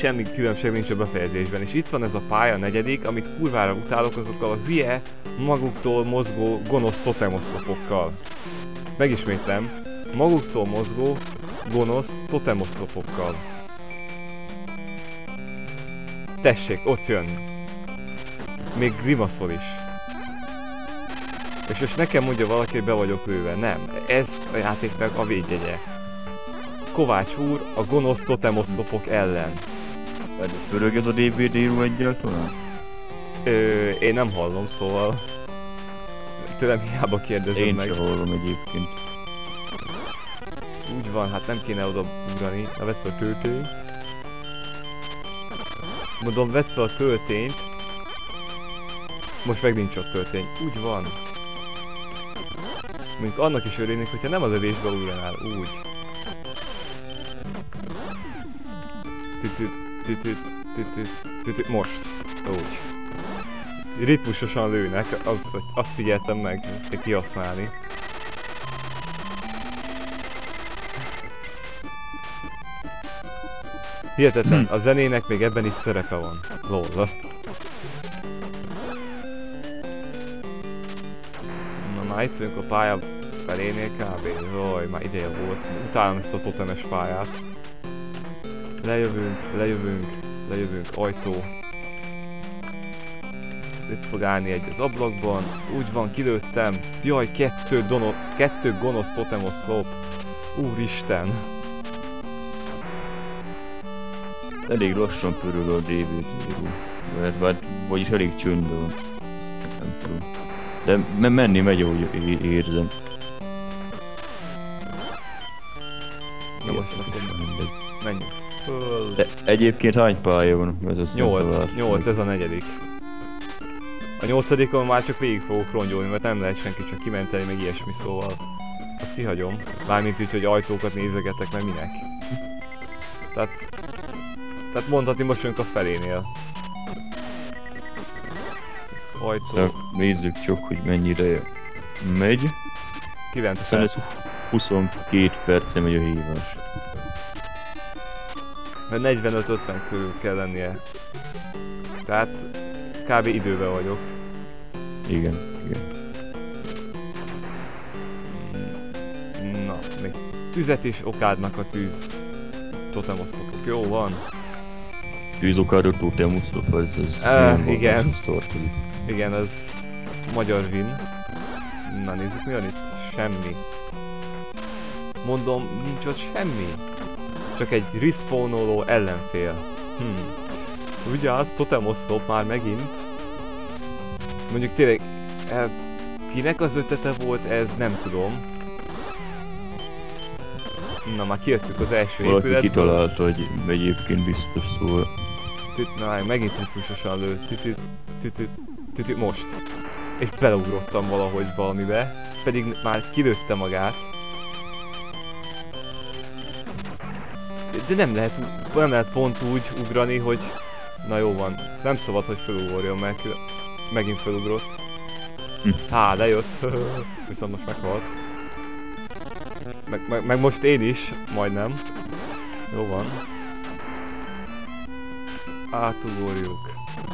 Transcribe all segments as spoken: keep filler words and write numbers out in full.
semmi különbség nincs a befejezésben. És itt van ez a pálya, a negyedik, amit kurvára utálok azokkal a hülye, maguktól mozgó, gonosz totemoszlopokkal. Megismétlem, maguktól mozgó, gonosz totemoszlopokkal. Tessék, ott jön. Még grimaszol is. És most nekem mondja valaki, hogy be vagyok lőve. Nem, ez a játéknak a védjegye. Kovács úr a gonosz totemoszlopok ellen. Pöröged a dé vé dé-ról egyáltalán? Ö, én nem hallom, szóval... Tőlem hiába kérdezem én meg. Én sem hallom egyébként. Úgy van, hát nem kéne oda ugrani. Na, vedd fel a töltényt. Mondom, vedd fel a töltényt. Most meg nincs ott töltény. Úgy van. Mondjuk annak is örülnék, hogyha nem az övésbe ugranál. Úgy. Tütüt, tütüt, tütüt, tütüt. Most. Úgy. Ritmusosan lőnek, az, azt figyeltem meg, ezt kell kihasználni. Hihetetlen, a zenének még ebben is szerepe van. Lol. Na már itt vagyunk a pálya felénél kb. Jaj, már ideje volt. Utálom ezt a totemes pályát. Lejövünk, lejövünk, lejövünk, ajtó. Itt fog állni egy az ablakban. Úgy van, kilőttem. Jaj, kettő, dono kettő gonosz totemoszlop. Úristen. Elég lassan pöröl a dé vé dé-ról. Vagyis elég csönd van. Nem tudom. De menni megy, ahogy érzem. Na most akkor menjünk föl. De egyébként hány pálya van? nyolc, ez a negyedik. A nyolcadikon már csak végig fogok rongyolni, mert nem lehet senki csak kimenteni, meg ilyesmi, szóval azt kihagyom. Mármint úgy, hogy ajtókat nézegetek, meg minek. Tehát... Tehát mondhatni most jönk a felénél. Ez ajtó... Szóval nézzük csak, hogy mennyire megy. kilenc perc. Ez huszonkét perce megy a hívás. Mert negyvenöt-ötven körül kell lennie. Tehát... kb. Időben vagyok. Igen, igen. Na, még tüzet is okádnak a tűz totemoszlopok. Jó van. Tűzokádó totemoszlop, ez az... Uh, igen. Tartozik. Igen, az magyar win. Na nézzük, mi van itt? Semmi. Mondom, nincs ott semmi. Csak egy respawnoló ellenfél. Hmm. Vigyázz, totemoszlop már megint. Mondjuk tényleg, eh, kinek az ötlete volt ez, nem tudom. Na már kijöttük az első valaki épületből. Kitalálta, hogy egyébként biztos szól. Na, megint ritmusosan lő. Tütüt, tütüt, tütüt, most. És beleugrottam valahogy valamibe. Pedig már kilőtte magát. De nem lehet, nem lehet pont úgy ugrani, hogy... Na jó van, nem szabad, hogy felugorjon, mert megint felugrott. Hm. Há, lejött. Viszont most meghalt. Meg, meg, meg most én is, majdnem. Jó van. Átugorjuk.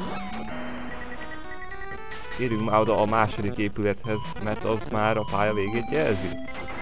Érjünk már oda a második épülethez, mert az már a pálya végét jelzi.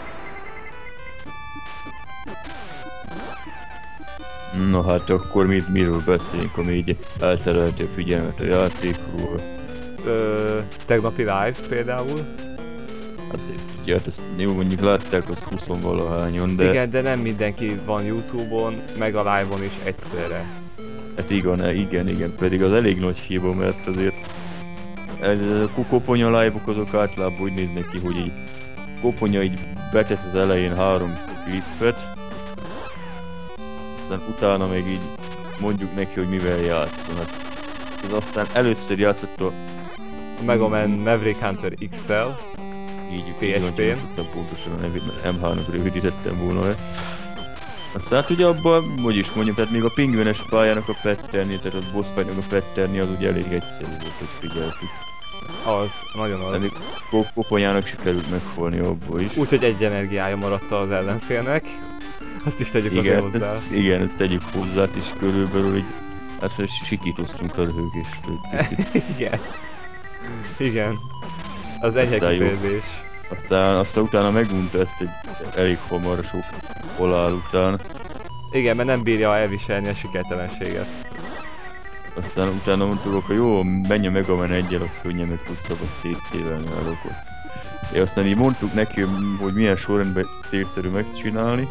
Na hát akkor mit, miről beszélünk, ami így elterelte a figyelmet a játékról? Ö, tegnapi live például. Hát ugye, hát ezt jó, mondjuk látták azt húsz-valahányon, de... Igen, de nem mindenki van YouTube-on, meg a live-on is egyszerre. Hát igen, igen, igen, pedig az elég nagy hiba, mert azért... A koponya live-ok azok általában úgy néznek ki, hogy így... Koponya így betesz az elején három klippet, aztán utána még így mondjuk neki, hogy mivel játszol. Hát ez aztán először játszott a Mega Man Maverick Hunter iksz el, így pé es pén. Nem tudtam pontosan a nevét, mert em háromnak rövidítettem volna le. Aztán hát ugye abban, hogy is mondjam, tehát még a pingvines pályának a patterni, tehát a boss fight-nak a patterni az ugye elég egyszerű volt, hogy figyeltük. Az, nagyon az. De még koponyának sikerült meghalni abból is. Úgyhogy egy energiája maradt az ellenfélnek. Azt is tegyük azért Igen, hozzá. ez, igen, ezt tegyük hozzá, és körülbelül így, hát fel sikítoztunk a röhögéstől. Igen. Igen. Az enyhe Aztán jó. kifejezés. Aztán, aztán utána megunta ezt egy elég hamar sok halál után. Igen, mert nem bírja elviselni a sikertelenséget. Aztán utána mondtuk, akkor jó, menj a Mega Man egyel, az könnyen meg tudsz a stage-szévelni a rokots. És aztán így mondtuk neki, hogy milyen sorrendben célszerű megcsinálni.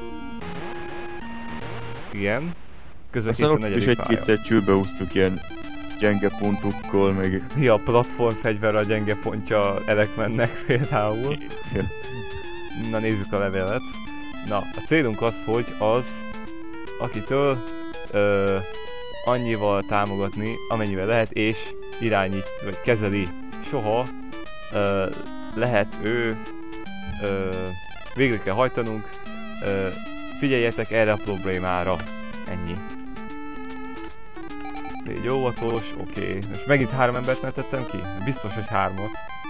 Igen. Közben Aztán kész a ott is negyedik pálya. egy-kétszer csőbe húztuk ilyen gyenge pontokkal, meg... Mi a platformfegyver a gyenge pontja Elecmannek például. Na nézzük a levelet. Na, a célunk az, hogy az, akitől ö, annyival támogatni, amennyivel lehet, és irányít, vagy kezeli. Soha ö, lehet ő, ö, végre kell hajtanunk, ö, figyeljetek erre a problémára. Ennyi. Légy óvatos, oké. Okay. Most megint három embert mentettem ki? Biztos, hogy hármat.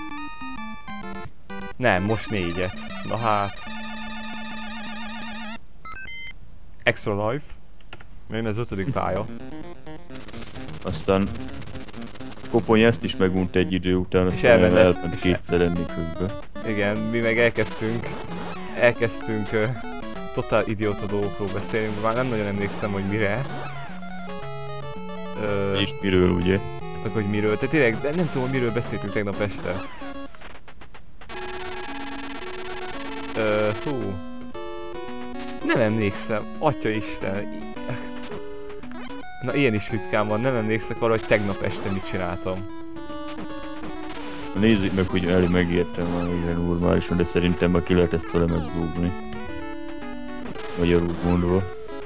Nem, most négyet. Na hát. Extra life. Még ez ötödik pálya. Aztán Kopony ezt is megunta egy idő után, És aztán elvenne- elment és- kétszer enni közben. Igen, mi meg elkezdtünk, elkezdtünk uh, totál idióta dolgokról beszélni, már nem nagyon emlékszem, hogy mire. Uh, És miről ugye? meg hogy miről, tehát tényleg, de nem tudom, hogy miről beszéltünk tegnap este. Uh, hú. Nem emlékszem, atyaisten. Na ilyen is ritkán van, nem emlékszek arra, hogy tegnap este mit csináltam. Nézzük meg, hogy elég megértem már igen normálisan, de szerintem már ki lehet ezt a lemez rúgni. Magyarul mondva.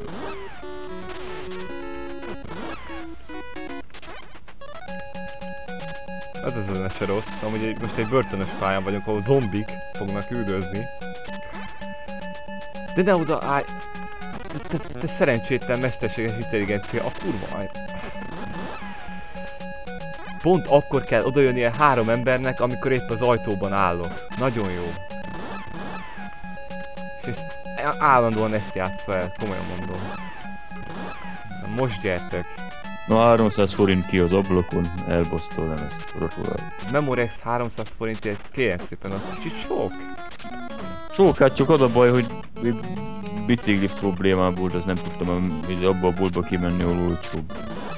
Az az ezen se rossz, amúgy egy, most egy börtönös pályán vagyunk, ahol zombik fognak üldözni. De ne oda állj! Te, te, te szerencsétlen mesterséges intelligencia, a kurva állj! Pont akkor kell odajönnie három embernek, amikor épp az ajtóban állok. Nagyon jó. És ezt állandóan ezt játsza el, komolyan mondom. Na most gyertek! Na háromszáz forint ki az ablakon, elbasztolom ezt gratulálok. Memorex háromszáz forintért, kérem szépen, az kicsit sok. Sok, hát csak az a baj, hogy bicikli problémám volt, az nem tudtam így abba a boltba kimenni, ahol olcsóbb.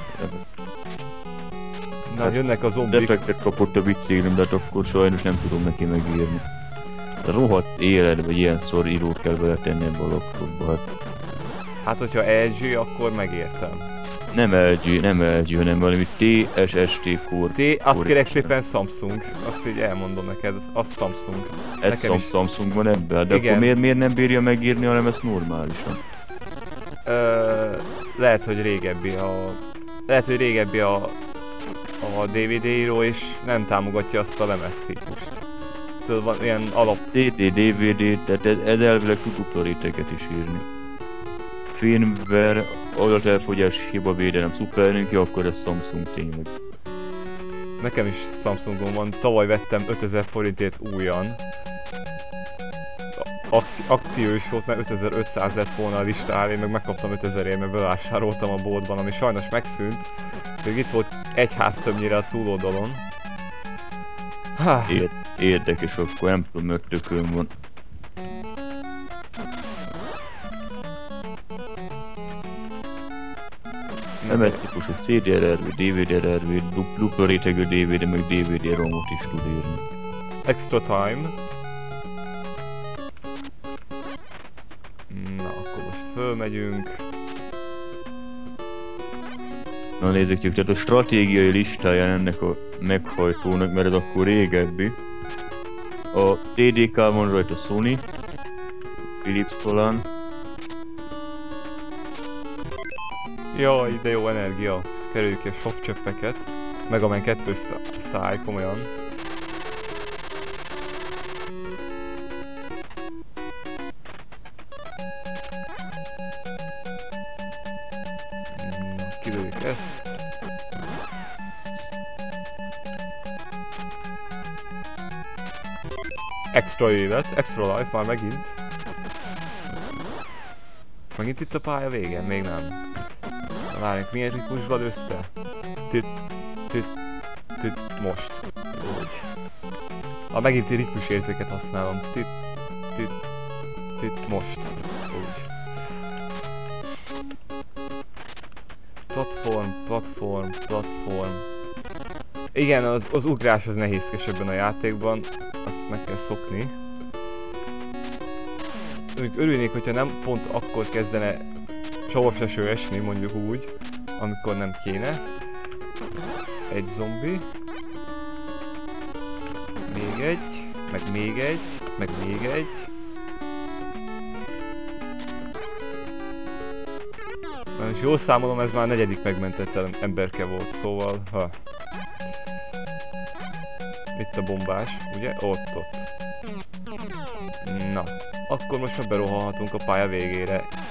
Na, Hát, jönnek a zombik. Defektet kapott a biciklim, de hát akkor sajnos nem tudom neki megírni. A rohadt életbe ilyenszor írót kell beletenni ebbe a laptopba, hát. Hát, hogyha el gé, akkor megértem. Nem el gé, nem el gé, hanem valami té es es té Core. T, azt Core kérek is. szépen Samsung. Azt így elmondom neked, az Samsung. Ez nekem is. Samsung van ebben, de Igen. akkor miért, miért nem bírja megírni, hanem ezt normálisan? Ö, lehet, hogy régebbi a... Lehet, hogy régebbi a... a dé vé dé író, és nem támogatja azt a lemez típust. Tudod, van ilyen alap... cé dé, dé vé dé, tehát ez, ez elvileg tud upload-réteket is írni. Firmware, adatelfogyás, hibavédelem, szuperlink, ja, akkor ez Samsung tényleg. Nekem is Samsungom van, tavaly vettem ötezer forintért újan. Akci akció is volt, mert ötezer-ötszáz lett volna a listán, én meg megkaptam ötezerért, mert bevásároltam a boltban, ami sajnos megszűnt. Még itt volt egy ház többnyire a túloldalon. Há, Ér érdekes, akkor nem tudom, mert tökön van. em es típusú cé dé er er vé, dé vé dé er er vé, du dupla rétegű dé vé dé, meg dé vé dé romot is tud írni. extra time. Na, akkor most fölmegyünk. Na nézzük, tehát a stratégiai listáján ennek a meghajtónak, mert ez akkor régebbi. A té dé ká van rajta Sony, Philips talán. Jaj, de jó energia. Kerüljük ki a softcsöppeket. Mega Man kettő sztály, komolyan. Na, kilőjük ezt. Extra élet, extra life már megint. megint itt a pálya vége? Még nem. Na, várjunk, milyen ritmusban lőzte? Tüt, tüt, tüt, most. Úgy. Ah, megint ritmusérzéket használom. Tüt, tüt, tüt, most. Úgy. Platform, platform, platform. Igen, az, az ugrás az nehézkes ebben a játékban. Azt meg kell szokni. Örülnék, hogyha nem pont akkor kezdene savaseső esni, mondjuk úgy, amikor nem kéne. Egy zombi. Még egy, meg még egy, meg még egy. Na, és jól számolom, ez már a negyedik megmentett emberke volt, szóval... Ha. Itt a bombás, ugye? Ott, ott. Na, akkor most már berohanhatunk a pálya végére.